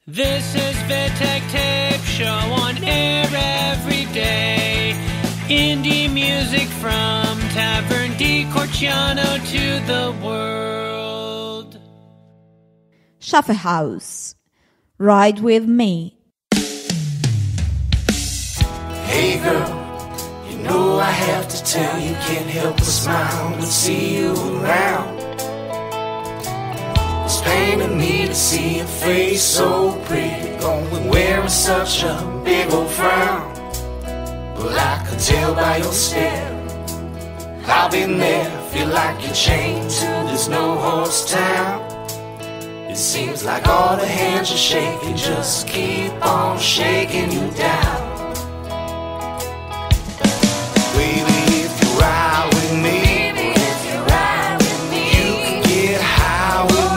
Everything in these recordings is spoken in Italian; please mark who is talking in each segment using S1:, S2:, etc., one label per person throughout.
S1: This is Vitek Tape Show on air every day. Indie music from Tavern di Corciano to the world.
S2: Shuffle House. Ride with me.
S3: Hey girl, you know I have to tell you, can't help but smile and see you around. It's pain to me to see your face so pretty, going wearing such a big old frown. But I could tell by your stare, I've been there, feel like you're chained to this no-horse town. It seems like all the hands you're shaking just keep on shaking you down. Baby, if you ride with me, you can get high with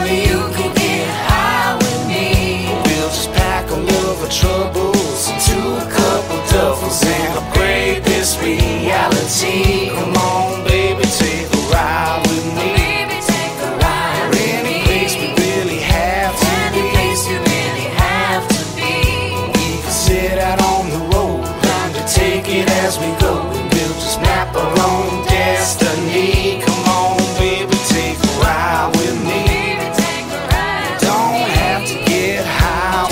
S3: me. We'll just pack a love of troubles into a couple duffels and upgrade this reality. Come on, baby, take a ride with me. Any place we really have to be. We can sit out on the road, learn to take it as we go, and we'll just map our own destiny. Come on, baby, take a ride with me. Don't have to get high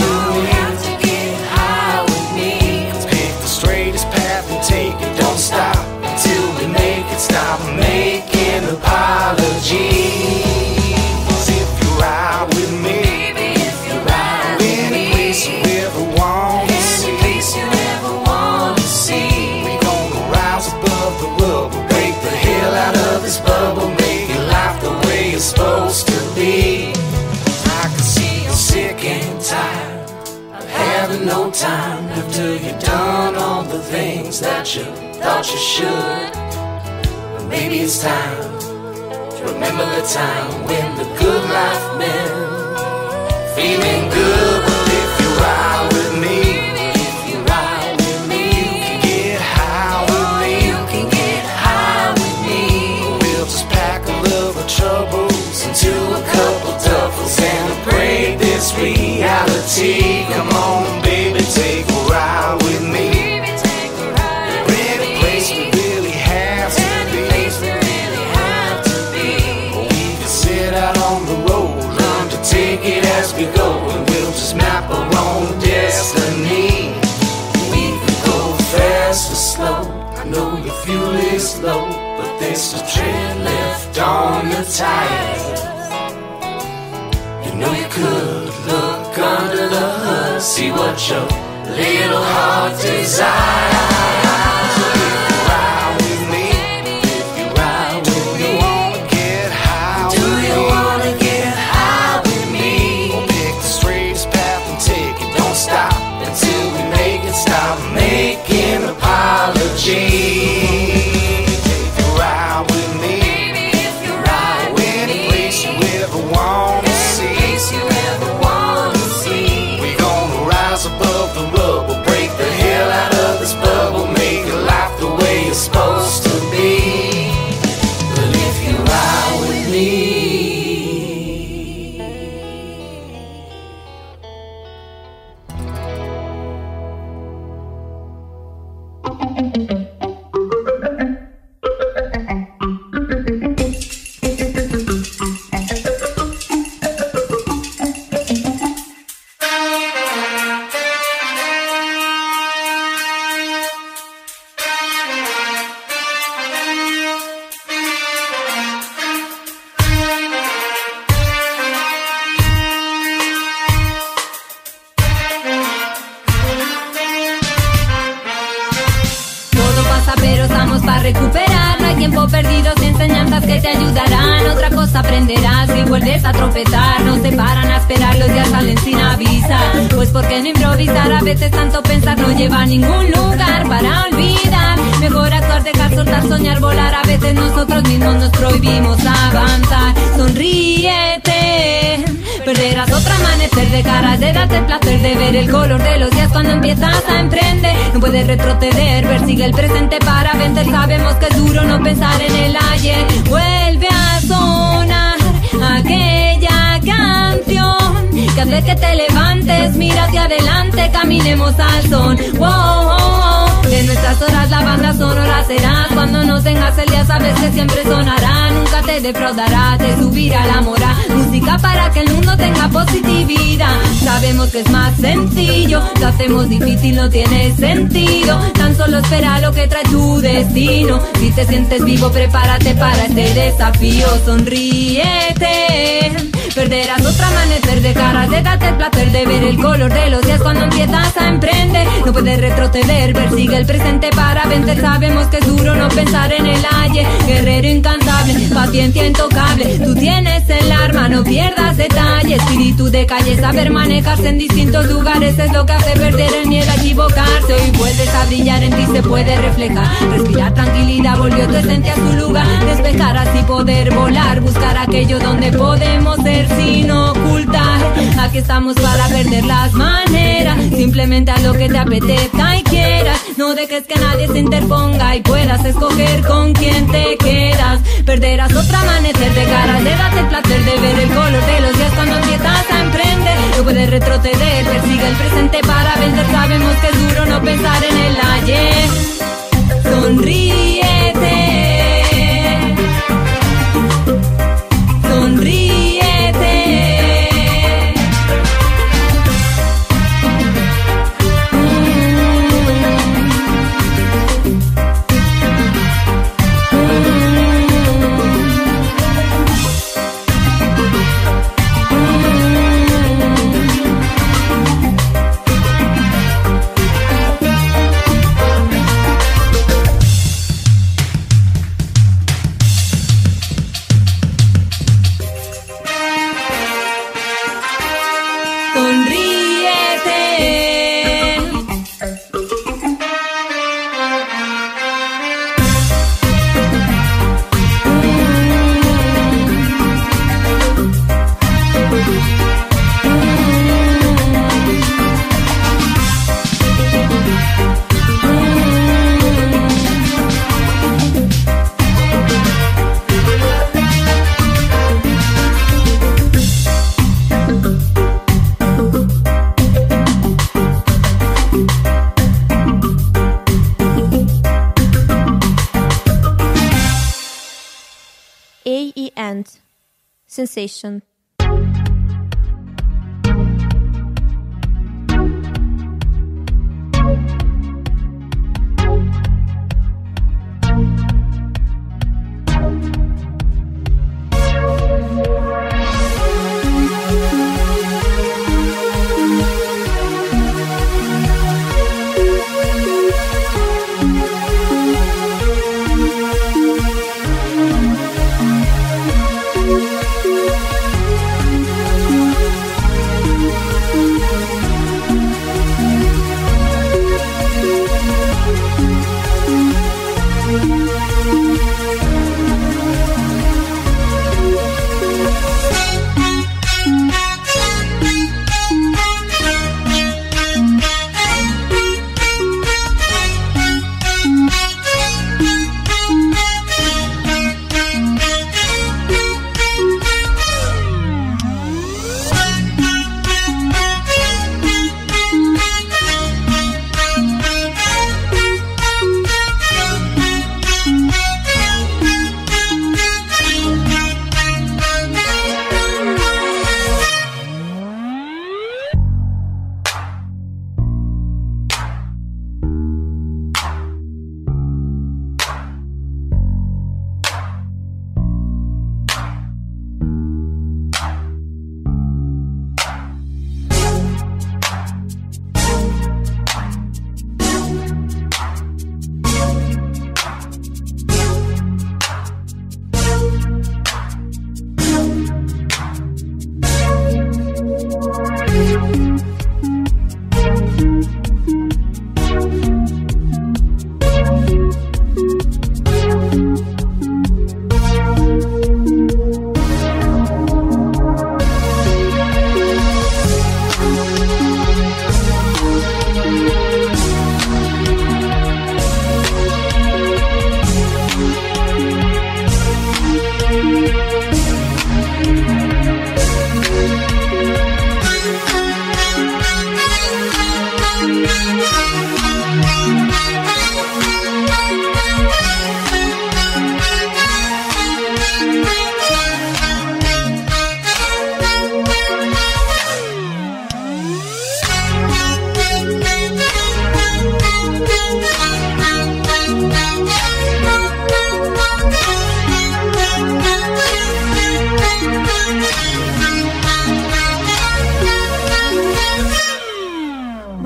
S3: with me. Pick the straightest path and take it. Don't stop until we make it. Stop making apologies. If you ride with me, any place you ever want to see. We gonna rise above the rubble, break the hell out of this bubble, make your life the way it's supposed to be. I can see you're sick and tired of having no time after you've done all the things that you thought you should. But maybe it's time to remember the time when the good life meant feeling good. But if you ride with me, you can get high with me. We'll just pack a love of troubles into a couple duffels and upgrade this reality. Come on, baby, take a ride with me. Any place we really have to be. We can sit out on the road, learn to take it as we go, and we'll just map our own destiny. We can go fast or slow. I know your fuel is low, but there's some tread left on the tires. You know you could look under the hood, see what your little heart desires. So if you ride with me, do you wanna get high with me? We'll pick the straightest path and take it. Don't stop until we make it. Stop making apologies. If you ride with me, any place you ever want to see. We gonna rise above the rubble, break the hell out of this bubble, make your life the way it's supposed to be. But if you ride with me,
S4: Todo pasa pero estamos para recuperar. No hay tiempo perdido, enseñanzas que te ayudarán. Otra cosa aprenderás si vuelves a tropezar. No se paran a esperar, los días salen sin avisar. Pues porque no improvisar, a veces tanto pensar no lleva a ningún lugar para olvidar. Mejor actuar, dejar, soltar, soñar, volar. A veces nosotros mismos nos prohibimos avanzar. Sonríete, perderás otro amanecer, dejarás de darte el placer de ver el color de los días cuando empiezas a emprender. No puedes retroceder, persigue el presente para vencer. Sabemos que es duro no pensar en el ayer. Vuelve a sonar aquella canción que hace que te levantes, mira adelante, caminemos al son. Wow, de nuestras horas la banda sonora serás. Cuando no tengas el día sabes que siempre sonará. Nunca te defraudará, te subirá la moral. Música para que el mundo tenga positividad. Sabemos que es más sencillo, lo hacemos difícil, no tiene sentido. Tan solo espera lo que trae tu destino. Si te sientes vivo, prepárate para este desafío. Sonríete, perderás otro amanecer de caras. Date el placer de ver el color de los días cuando empiezas a emprender. No puedes retroceder, persigue el presente para vencer. Sabemos que es duro no pensar en el ayer. Guerrero incansable, paciencia intocable. Tú tienes el arma, no pierdas detalle. Espíritu de calle, saber manejarse en distintos lugares es lo que hace perder el miedo a equivocarse. Hoy vuelves a brillar, en ti se puede reflejar. Respirar tranquilidad, volvió tu esencia a su lugar. Despejar así poder volar, buscar aquello donde podemos ser sin ocultar. Aquí estamos para perder las maneras. Simplemente haz lo que te apetezca y quieras. No dejes que nadie se interponga y puedas escoger con quién te quedas. Perderás otro amanecer de caras. Date el placer de ver el color de los días cuando empiezas a emprender. No puedes retroceder, persigue el presente para vencer. Sabemos que es duro no pensar en el ayer. Sonríete, sonríete.
S2: AE Sensation.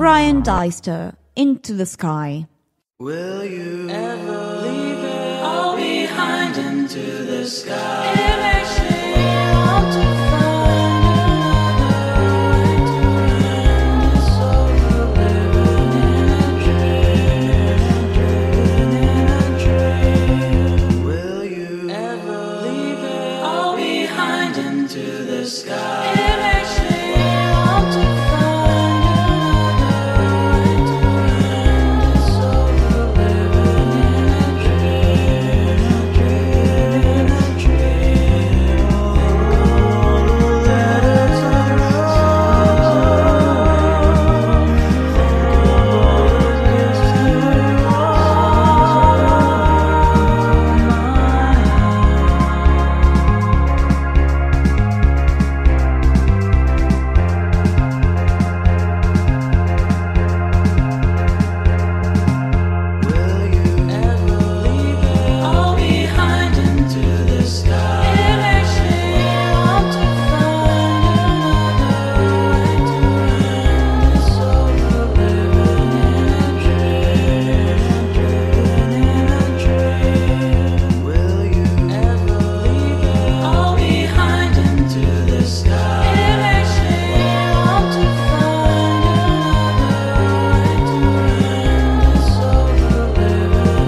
S5: Brian Deister, Into the Sky.
S3: Will you ever leave it all behind into the sky? Eventually I want to find another way to end this over living in a dream. Will you ever leave it all behind into the sky? Eventually I want to find another way to end this over living in a dream. Will you ever leave it all behind into the sky? Eventually I want to find another way to end this over living in a dream. Will you ever leave it all behind into the sky? Eventually I want to find another way to end this over living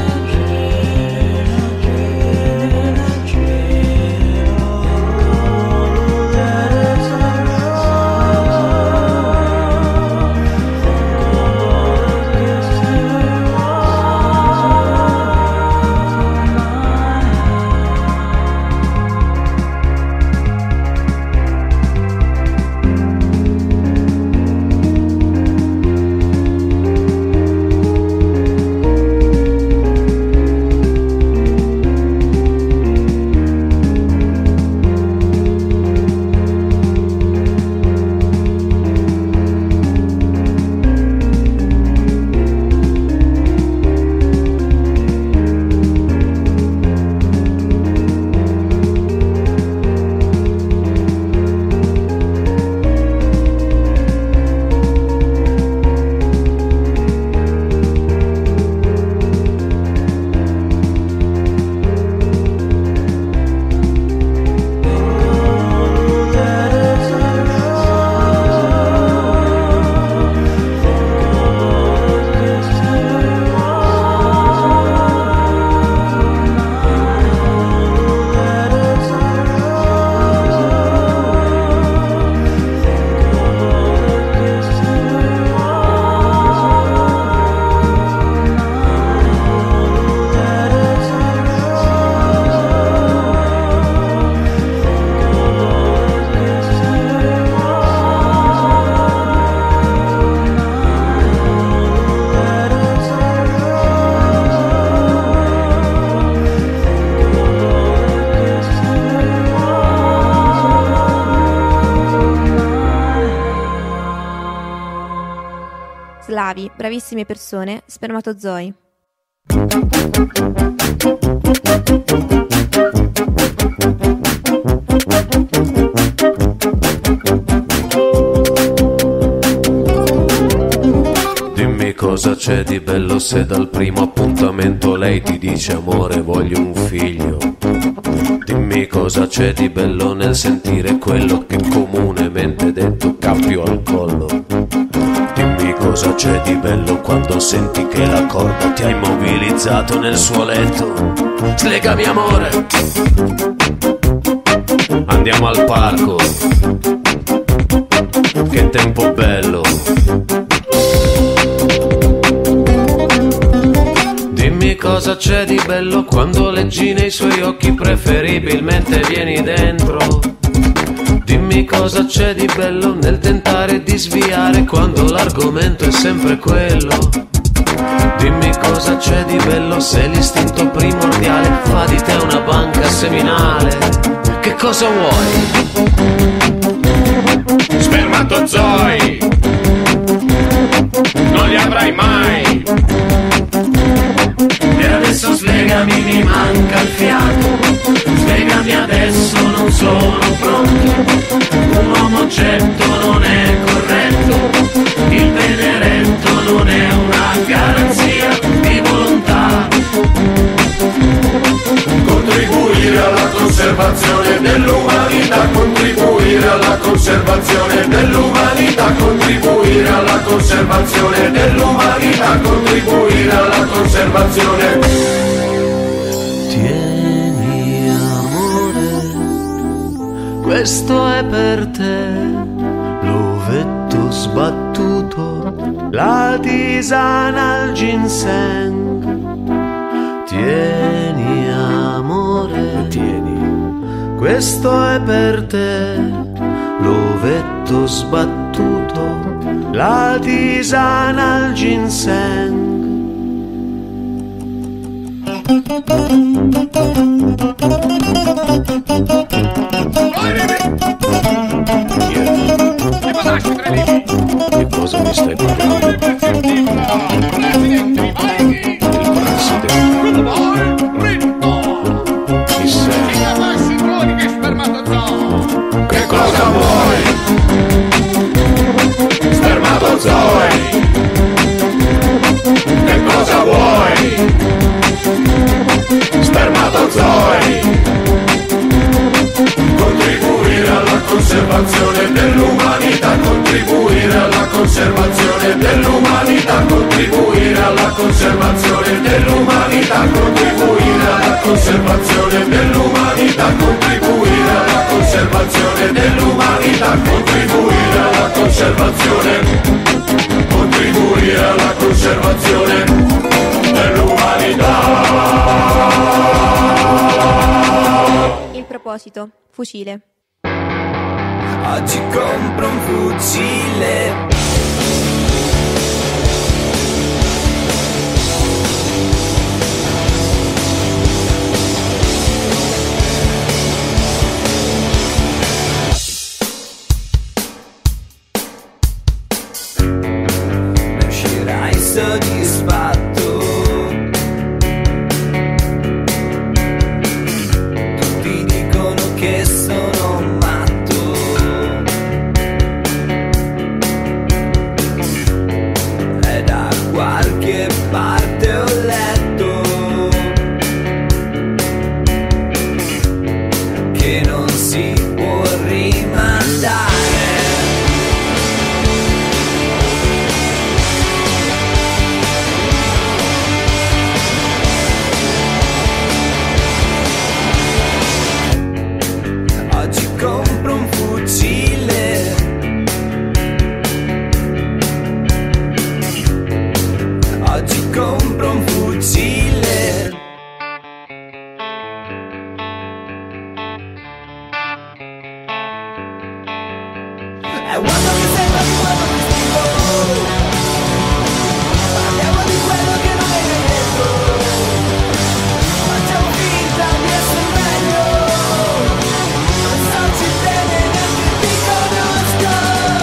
S2: Slavi, bravissime persone, spermatozoi.
S6: Dimmi cosa c'è di bello se dal primo appuntamento lei ti dice amore voglio un figlio. Dimmi cosa c'è di bello nel sentire quello che comunemente detto cappio al collo. Dimmi cosa c'è di bello quando senti che la corda ti ha immobilizzato nel suo letto. Slegami amore, andiamo al parco, che tempo bello. Dimmi cosa c'è di bello quando leggi nei suoi occhi preferibilmente vieni dentro. Dimmi cosa c'è di bello nel tentare di sviare quando l'argomento è sempre quello. Dimmi cosa c'è di bello se l'istinto primordiale fa di te una banca seminale. Che cosa vuoi? Spermatozoi, non li avrai mai. E adesso slegami, mi manca il fiato. Slegami adesso, non sono pronto. Un uomo oggetto non è corretto. Il pene
S3: conservazione dell'umanità, contribuire alla conservazione.
S6: Tieni amore, questo è per te, l'ovetto sbattuto, la tisana al ginseng. Tieni amore, tieni, questo è per te, l'ovetto sbattuto, la tisana al ginseng. Che cosa mi stai parlando? Il presidente. Chi sei?
S3: Che cosa vuoi? Spermatozoi. Che cosa vuoi? Spermatozoi. Contribuire alla conservazione dell'umanità, contribuire alla conservazione dell'umanità, contribuire alla conservazione dell'umanità, contribuire alla conservazione dell'umanità, contribuire alla conservazione dell'umanità, contribuire alla conservazione, contribuire alla conservazione dell'umanità.
S2: Il proposito, fucile.
S3: Oggi compro un fucile. Ne uscirai soddisfatto. Tutti dicono che sono matto. E da qualche parte ho letto che non si può rimandare. Oggi compro un fucile. Oggi compro un fucile. E quando mi sembra di quello che scrivo, parliamo di quello che non hai detto. Facciamo finta di essere meglio. Non starci bene neanche ti conosco.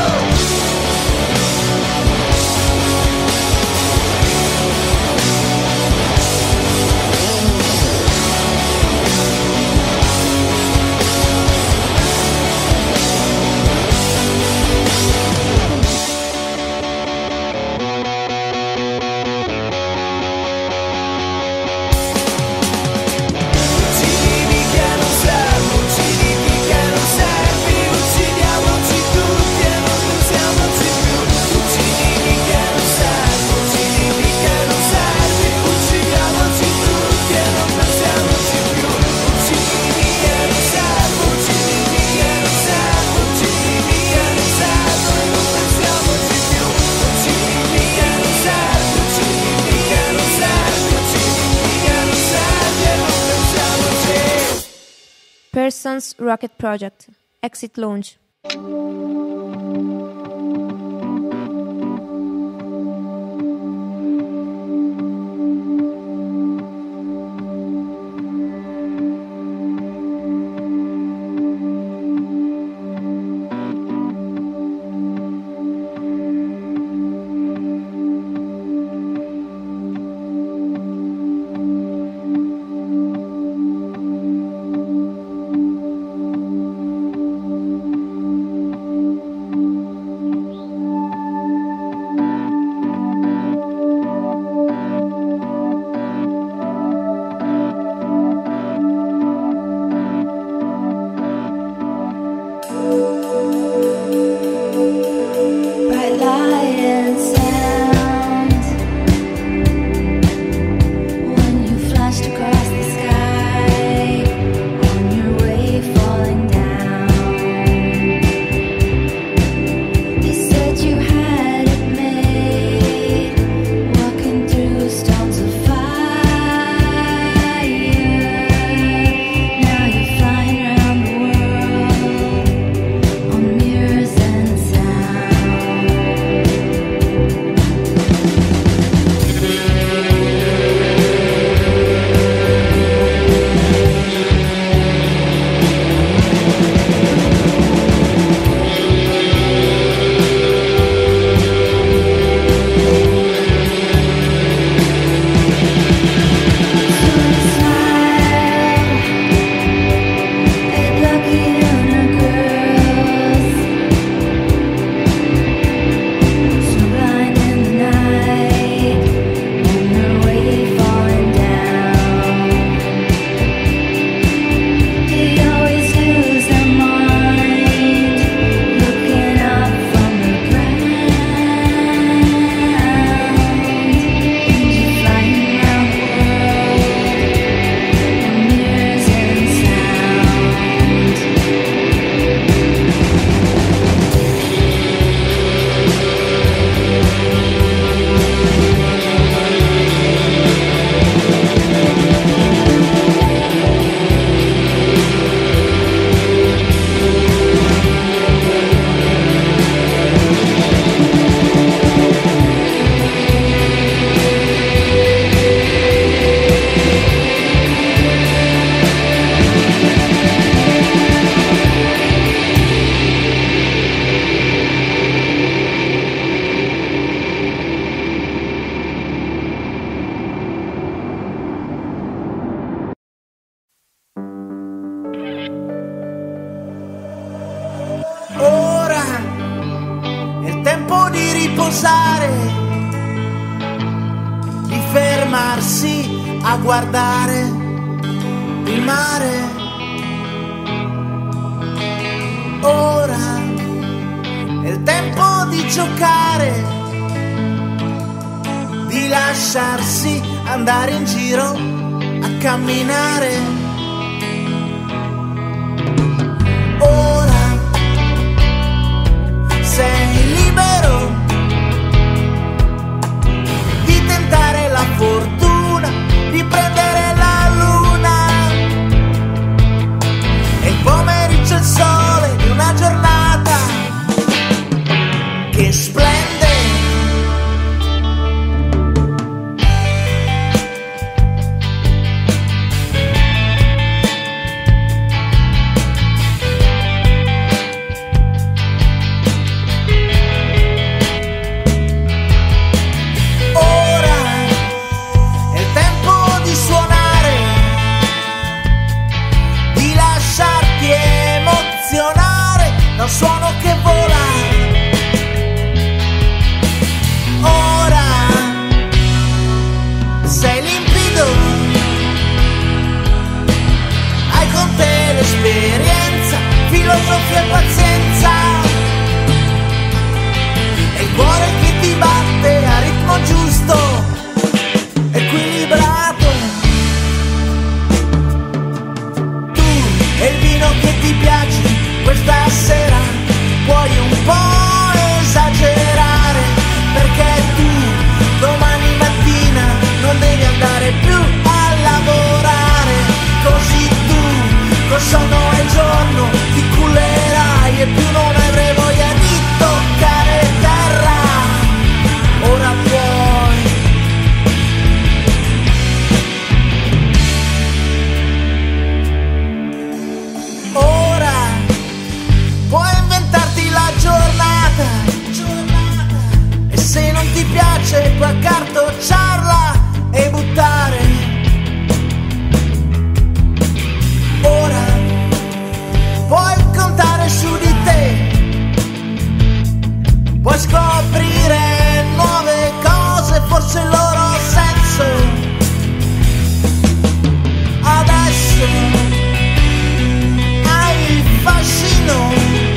S3: Uccidimi che non serve, uccidimi che non servi, uccidiamoci tutti e non pensiamoci più. Uccidimi che non serve, uccidimi che non servi, uccidiamoci tutti e non pensiamoci più. Uccidimi che non serve, uccidimi che non serve, uccidimi che non serve e non pensiamoci più. Uccidimi che non serve, uccidimi che non serve, uccidimi che non serve e non pensiamoci.
S2: Persons Rocket Project. Exit Launch.
S7: osare di fermarsi a guardare il mare. Ora è il tempo di giocare, di lasciarsi andare in giro a camminare. Ora sei libero di tentare la fortuna, di prendere la luna e il pomeriggio il sole di una giornata che splende. Suono che vola. Ora sei limpido, hai con te l'esperienza, filosofia e pazienza, e il cuore che ti batte a ritmo giusto, equilibrato. Tu e il vino che ti piace questa sera puoi un po' esagerare, perché tu domani mattina non devi andare più a lavorare. Così tu col sonno e il giorno ti cullerai e più non avrai voglia di toccare terra. Ora puoi. Ora puoi inventarti la giornata, e se non ti piace puoi accartocciarla e buttare. Ora puoi contare su di te, puoi scoprire nuove cose, forse il loro senso. Adesso hai fascino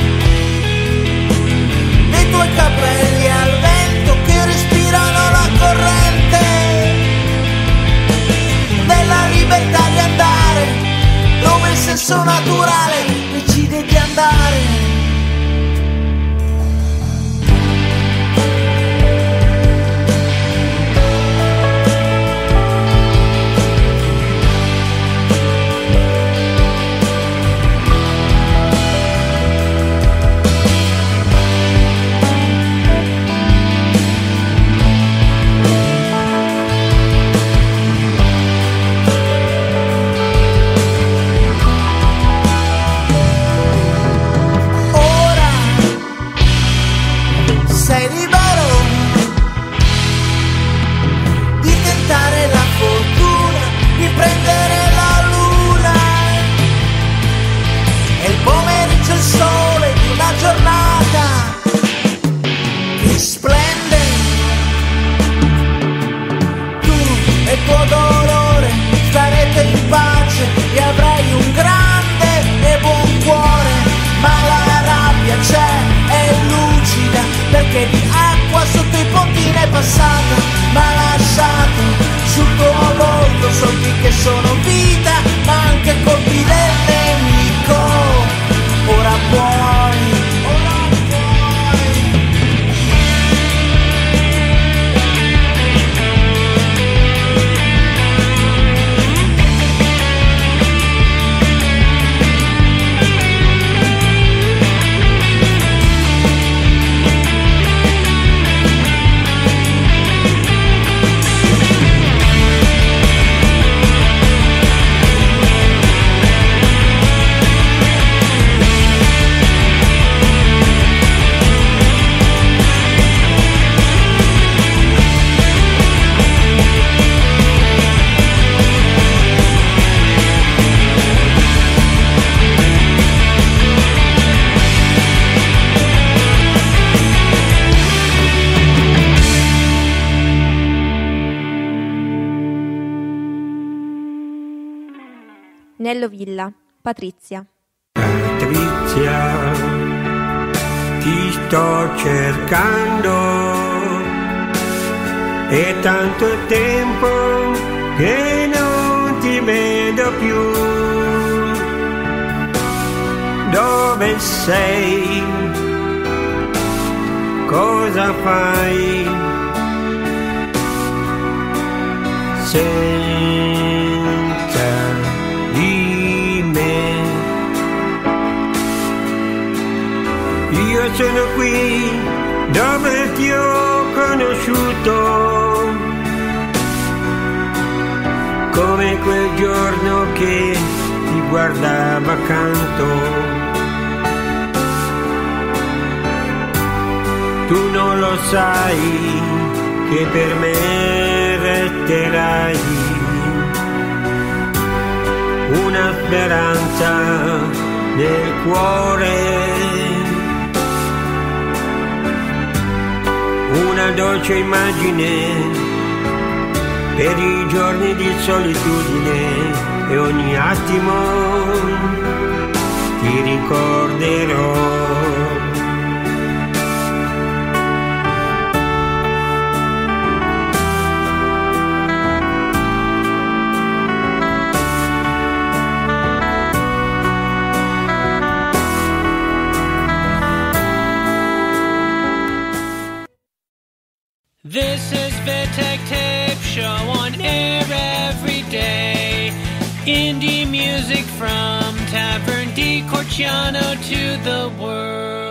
S7: dei tuoi capelli al vento che respirano la corrente della libertà di andare dove il senso naturale decide di andare. Sei libero di tentare la fortuna, di prendere la luna e il pomeriggio il sole di una giornata che splende. Tu e il tuo dolore starete in pace e avrai un grande e buon cuore, ma la rabbia c'è, è lucida, perché di acqua sotto i ponti ne è passata, ma ha lasciato sul tuo volto solchi che sono vita, ma anche colpi del nemico. Ora puoi.
S2: Nello Villa, Patrizia.
S8: Patrizia, ti sto cercando, è tanto tempo che non ti vedo più. Dove sei? Cosa fai? Senza di me. Io sono qui dove ti ho conosciuto, come quel giorno che ti guardavo accanto. Tu non lo sai che per me resterai una speranza nel cuore, una dolce immagine per i giorni di solitudine, e ogni attimo ti ricorderò.
S1: This is Vittek Tape Show on air every day. Indie music from Tavern di Corciano to the world.